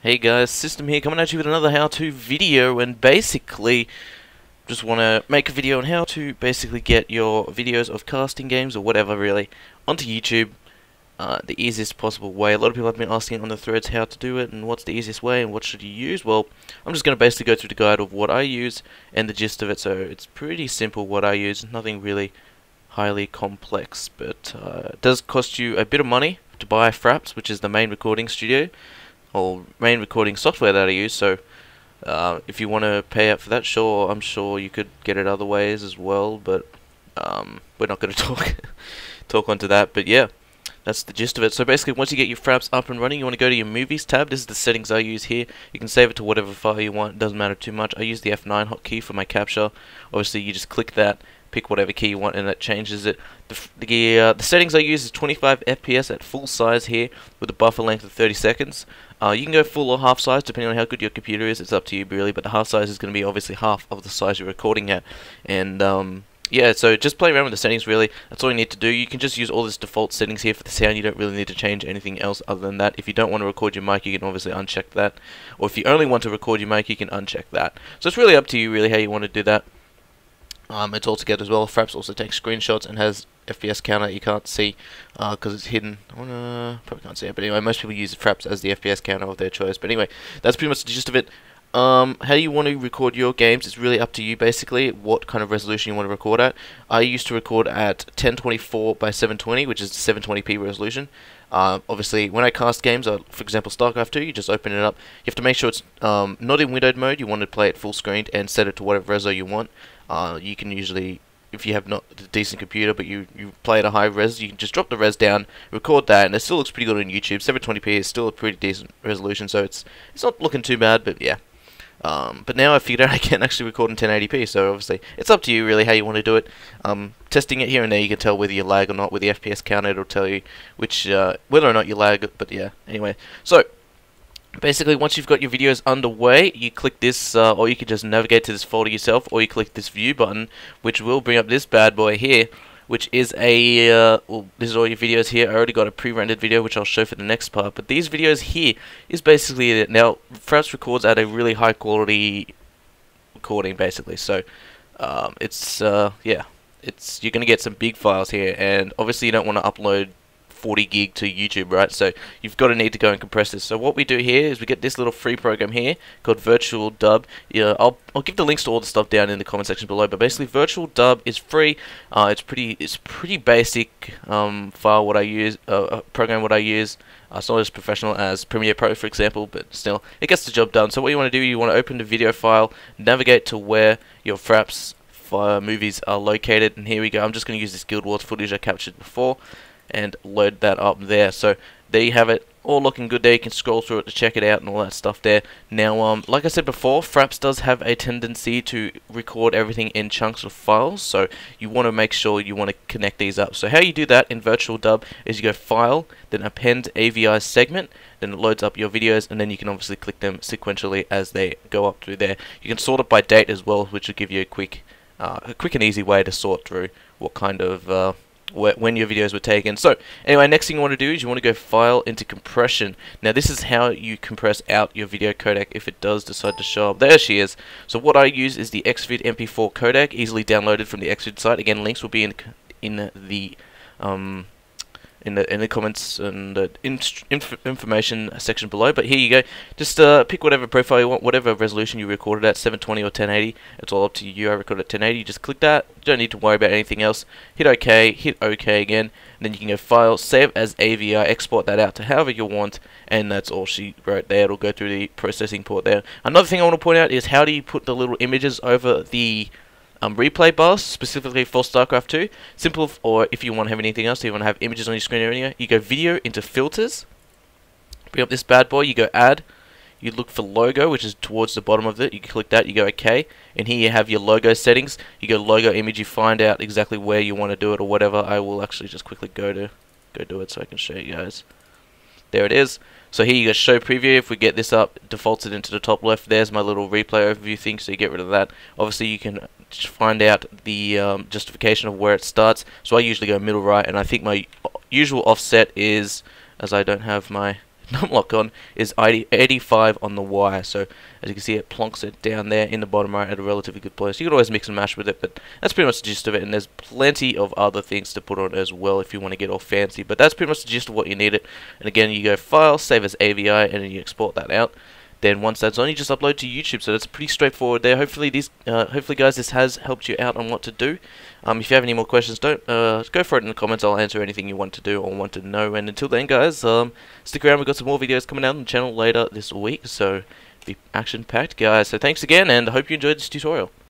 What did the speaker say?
Hey guys, System here coming at you with another how-to video, and basically just want to make a video on how to basically get your videos of casting games or whatever really onto YouTube the easiest possible way. A lot of people have been asking on the threads how to do it and what's the easiest way and what should you use. Well, I'm just going to basically go through the guide of what I use and the gist of it, so it's pretty simple what I use, nothing really highly complex, but it does cost you a bit of money to buy Fraps, which is the main recording studio or main recording software that I use. So if you want to pay out for that, sure, I'm sure you could get it other ways as well, but we're not going to talk onto that. But yeah, that's the gist of it. So basically, once you get your Fraps up and running, you want to go to your movies tab. This is the settings I use here. You can save it to whatever file you want, it doesn't matter too much. I use the F9 hotkey for my capture. Obviously you just click that, pick whatever key you want, and that changes it. The settings I use is 25 FPS at full size here with a buffer length of 30 seconds. You can go full or half size depending on how good your computer is. It's up to you really, but the half size is going to be obviously half of the size you're recording at. And yeah, so just play around with the settings really. That's all you need to do. You can just use all this default settings here for the sound. You don't really need to change anything else other than that. If you don't want to record your mic, you can obviously uncheck that. Or if you only want to record your mic, you can uncheck that. So it's really up to you really how you want to do that. It's all together as well. Fraps also takes screenshots and has FPS counter you can't see because it's hidden. Probably can't see it, but anyway, most people use Fraps as the FPS counter of their choice. But anyway, that's pretty much the gist of it. How you want to record your games is really up to you basically, what kind of resolution you want to record at. I used to record at 1024 by 720, which is 720p resolution. Obviously, when I cast games, for example StarCraft 2, you just open it up. You have to make sure it's not in windowed mode. You want to play it full screen and set it to whatever reso you want. You can usually, if you have not a decent computer but you play at a high res, you can just drop the res down, record that, and it still looks pretty good on YouTube. 720p is still a pretty decent resolution, so it's not looking too bad, but yeah. But now I figured out I can actually record in 1080p, so obviously it's up to you really how you want to do it. Testing it here and there, you can tell whether you lag or not. With the FPS counter, it'll tell you which whether or not you lag, but yeah, anyway. So basically, once you've got your videos underway, you click this, or you can just navigate to this folder yourself, or you click this view button, which will bring up this bad boy here, which is a, well, this is all your videos here. I already got a pre-rendered video, which I'll show for the next part, but these videos here is basically it. Now, Fraps records at a really high quality recording, basically, so, yeah, you're going to get some big files here, and obviously you don't want to upload 40 gig to YouTube, right? So you've got to need to go and compress this. So what we do here is we get this little free program here called Virtual Dub. Yeah, I'll give the links to all the stuff down in the comment section below. But basically, Virtual Dub is free. It's pretty basic file what I use, program what I use. It's not as professional as Premiere Pro, for example, but still, it gets the job done. So what you want to do, you want to open the video file, navigate to where your Fraps movies are located, and here we go. I'm just going to use this Guild Wars footage I captured before and load that up there. So there you have it, all looking good there. You can scroll through it to check it out and all that stuff there. Now, like I said before, Fraps does have a tendency to record everything in chunks of files, so you want to make sure you want to connect these up. So how you do that in Virtual Dub is you go File, then Append AVI Segment, then it loads up your videos, and then you can obviously click them sequentially as they go up through there. You can sort it by date as well, which will give you a quick and easy way to sort through what kind of when your videos were taken. So anyway, next thing you want to do is you want to go File into Compression. Now this is how you compress out your video codec if it does decide to show up. There she is. So what I use is the Xvid MP4 codec, easily downloaded from the Xvid site. Again, links will be in the comments and the information section below. But here you go. Just pick whatever profile you want, whatever resolution you recorded at, 720 or 1080. It's all up to you. I recorded at 1080. You just click that. You don't need to worry about anything else. Hit OK. Hit OK again. And then you can go File, Save as AVI, export that out to however you want. And that's all she wrote there. It'll go through the processing port there. Another thing I want to point out is how do you put the little images over the replay bars, specifically for StarCraft 2. Simple, or if you want to have anything else, so you want to have images on your screen or anywhere, you go Video into Filters, bring up this bad boy, you go Add, you look for Logo, which is towards the bottom of it, you click that, you go OK, and here you have your logo settings. You go Logo Image, you find out exactly where you want to do it or whatever. I will actually just quickly go do it so I can show you guys. There it is. So here you go Show Preview. If we get this up, it defaults it into the top left. There's my little replay overview thing, so you get rid of that. Obviously you can find out the justification of where it starts. So I usually go middle right, and I think my usual offset is, as I don't have my numlock on is 85 on the Y. So as you can see, it plonks it down there in the bottom right at a relatively good place. You can always mix and match with it, but that's pretty much the gist of it. And there's plenty of other things to put on as well if you want to get all fancy. But that's pretty much the gist of what you need it. And again, you go File, Save as AVI, and then you export that out. Then once that's on, you just upload to YouTube. So that's pretty straightforward there. Hopefully, guys, this has helped you out on what to do. If you have any more questions, don't go for it in the comments. I'll answer anything you want to do or want to know. And until then, guys, stick around. We've got some more videos coming out on the channel later this week. So be action-packed, guys. So thanks again, and I hope you enjoyed this tutorial.